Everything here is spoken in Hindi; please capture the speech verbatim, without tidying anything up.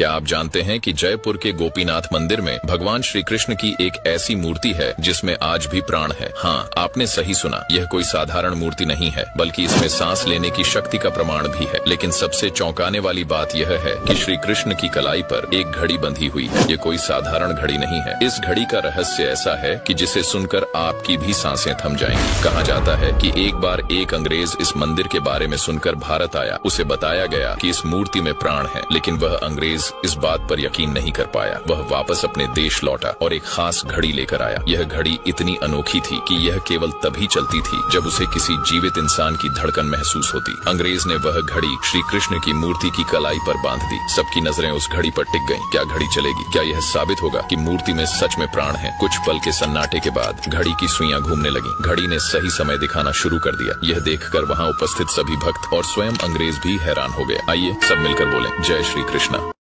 क्या आप जानते हैं कि जयपुर के गोपीनाथ मंदिर में भगवान श्री कृष्ण की एक ऐसी मूर्ति है जिसमें आज भी प्राण है। हाँ, आपने सही सुना, यह कोई साधारण मूर्ति नहीं है, बल्कि इसमें सांस लेने की शक्ति का प्रमाण भी है। लेकिन सबसे चौंकाने वाली बात यह है कि श्री कृष्ण की कलाई पर एक घड़ी बंधी हुई है। ये कोई साधारण घड़ी नहीं है। इस घड़ी का रहस्य ऐसा है कि जिसे सुनकर आपकी भी सांसें थम जाएंगी। कहा जाता है कि एक बार एक अंग्रेज इस मंदिर के बारे में सुनकर भारत आया। उसे बताया गया कि इस मूर्ति में प्राण है, लेकिन वह अंग्रेज इस बात पर यकीन नहीं कर पाया। वह वापस अपने देश लौटा और एक खास घड़ी लेकर आया। यह घड़ी इतनी अनोखी थी कि यह केवल तभी चलती थी जब उसे किसी जीवित इंसान की धड़कन महसूस होती। अंग्रेज ने वह घड़ी श्री कृष्ण की मूर्ति की कलाई पर बांध दी। सबकी नजरें उस घड़ी पर टिक गईं। क्या घड़ी चलेगी? क्या यह साबित होगा कि मूर्ति में सच में प्राण है? कुछ पल के सन्नाटे के बाद घड़ी की सुइयां घूमने लगी। घड़ी ने सही समय दिखाना शुरू कर दिया। यह देखकर वहां उपस्थित सभी भक्त और स्वयं अंग्रेज भी हैरान हो गए। आइए सब मिलकर बोलें, जय श्री कृष्णा।